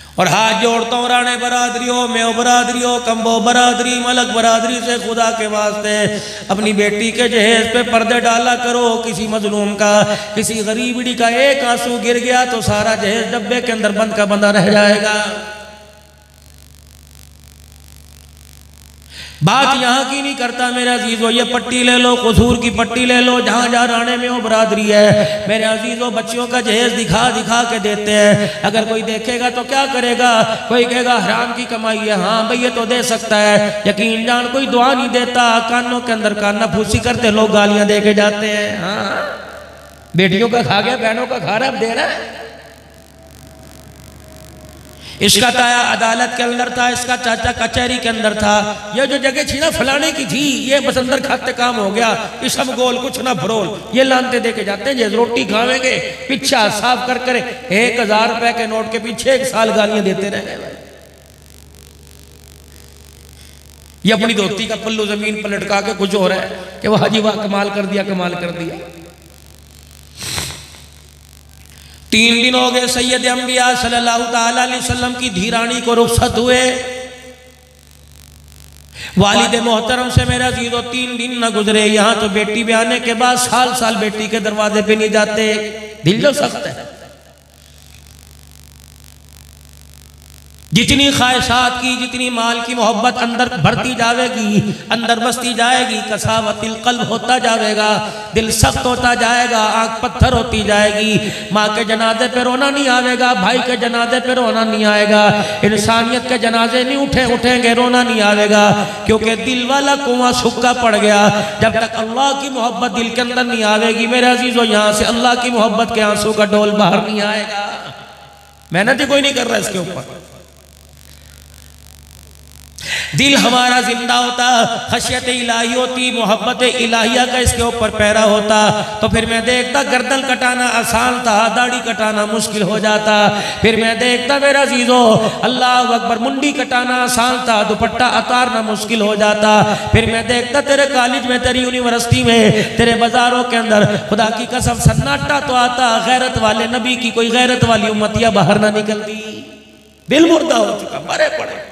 और हाथ जोड़ता हूँ राणे बरादरियों, मेओ बरादरियों, कंबो बरादरी, मलक बरादरी से खुदा के वास्ते अपनी बेटी के जहेज पे पर्दे डाला करो। किसी मजलूम का, किसी गरीबड़ी का एक आंसू गिर गया तो सारा जहेज डब्बे के अंदर बंद का बंदा रह जाएगा। बात यहाँ की नहीं करता मेरे अजीजों, ये पट्टी ले लो, कसूर की पट्टी ले लो, जहाँ जहाँ राणे में वो बरादरी है मेरे अजीजों, बच्चियों का जहेज दिखा दिखा के देते हैं। अगर कोई देखेगा तो क्या करेगा? कोई कहेगा हराम की कमाई है, हाँ भाई ये तो दे सकता है। यकीन जान कोई दुआ नहीं देता, कानों के अंदर काना फूसी करते लोग गालियां दे के जाते हैं। हाँ बेटियों का खा गया, बहनों का खा रहा, अब दे रहा है। इसका ताया अदालत के अंदर था, इसका चाचा कचहरी के अंदर था। ये जो जगह थी ना फलाने की थी, ये बस अंदर खाते काम हो गया, इस हम गोल कुछ ना भरोल, ये लानते दे के जाते हैं। जे रोटी खावेंगे पीछा साफ कर करे 1000 रुपए के नोट के पीछे 1 साल गालियां देते रहे। ये अपनी धोती का पल्लू जमीन पर लटका के कुछ हो रहा है कि वह हाजी वाह कमाल कर दिया, कमाल कर दिया। 3 दिन हो गए सैयद अंबिया सल्लल्लाहु ताला अलैहि वसल्लम की धीरानी को रुखसत हुए। वालिद मोहतरम से मेरा जीरो 3 दिन न गुजरे। यहाँ तो बेटी भी आने के बाद साल साल बेटी के दरवाजे पे नहीं जाते। दिल जो सख्त है। जितनी ख्वाहिशात की, जितनी माल की मोहब्बत अंदर भरती जाएगी, अंदर बसती जाएगी, कसावतिल कल्ब होता जाएगा, दिल सख्त होता जाएगा, आंख पत्थर होती जाएगी। माँ के जनाजे पे रोना नहीं आएगा, भाई के जनाजे पे रोना नहीं आएगा, इंसानियत के जनाजे नहीं उठेंगे, रोना नहीं आएगा, क्योंकि दिल वाला कुआं सूखा पड़ गया। जब तक अल्लाह की मोहब्बत दिल के अंदर नहीं आएगी मेरे अजीजों, यहाँ से अल्लाह की मोहब्बत के आंसू का डोल बाहर नहीं आएगा। मेहनत ही कोई नहीं कर रहा इसके ऊपर। दिल हमारा जिंदा होता, खशियत इलाही होती, मोहब्बत इलाहिया का इसके ऊपर पैरा होता, तो फिर मैं देखता गर्दन कटाना आसान था, दाढ़ी कटाना मुश्किल हो जाता। फिर मैं देखता मेरा अजीजों अल्लाह अकबर, मुंडी कटाना आसान था, दुपट्टा उतारना मुश्किल हो जाता। फिर मैं देखता तेरे कॉलेज में, तेरी यूनिवर्सिटी में, तेरे बाजारों के अंदर खुदा की कसम सन्नाटा तो आता, गैरत वाले नबी की कोई गैरत वाली उम्मतियां बाहर ना निकलती। दिल मुर्दा हो चुका, मरे पड़े।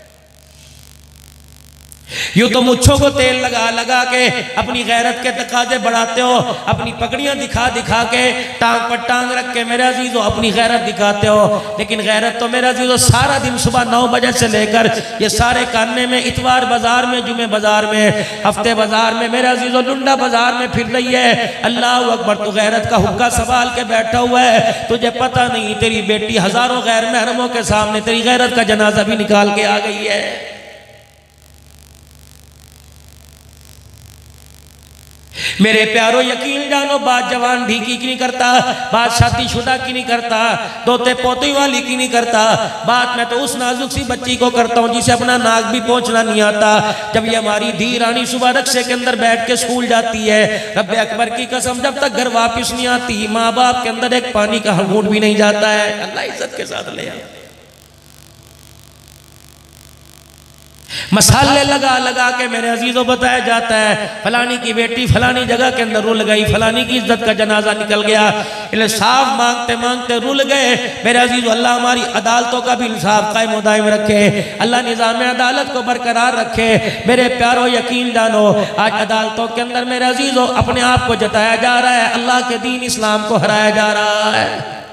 यूं तो मुच्छों को तेल लगा लगा के अपनी गैरत के तकाजे बढ़ाते हो, अपनी पगड़ियां दिखा दिखा के, टांग पर टांग रख के मेरे अजीजों अपनी गैरत दिखाते हो। लेकिन गैरत तो मेरे अजीजों सारा दिन सुबह 9 बजे से लेकर ये सारे कानने में, इतवार बाजार में, जुमे बाजार में, हफ्ते बाजार में, मेरे अजीजों लुंडा बाजार में फिर रही है। अल्लाह अकबर, तू गैरत का हुक्का संभाल के बैठा हुआ है। तुझे पता नहीं तेरी बेटी हजारों गैर महरमों के सामने तेरी गैरत का जनाजा भी निकाल के आ गई है। मेरे प्यारो यकीन जानो, बात जवान भी की नहीं करता, बात शादीशुदा की नहीं करता, दोते पोते वाली की नहीं करता, बात मैं तो उस नाजुक सी बच्ची को करता हूँ जिसे अपना नाक भी पहुँचना नहीं आता। जब ये हमारी धी रानी सुबह रक्शे के अंदर बैठ के स्कूल जाती है, रब्बे अकबर की कसम जब तक घर वापिस नहीं आती, माँ बाप के अंदर एक पानी का घूंट भी नहीं जाता है। अल्लाह इज्जत के साथ ले आ। मसाले लगा लगा के मेरे अजीजों बताया जाता है फलानी की बेटी फलानी जगह के अंदर रुल गई, फलानी की इज्जत का जनाजा निकल गया। इंसाफ मांगते मांगते रुल गए मेरे अजीजों। अल्लाह हमारी अदालतों का भी इंसाफ कायम दायम रखे, अल्लाह निज़ाम अदालत को बरकरार रखे। मेरे प्यारो यकीन जानो, आज अदालतों के अंदर मेरे अजीजों अपने आप को जताया जा रहा है, अल्लाह के दीन इस्लाम को हराया जा रहा है।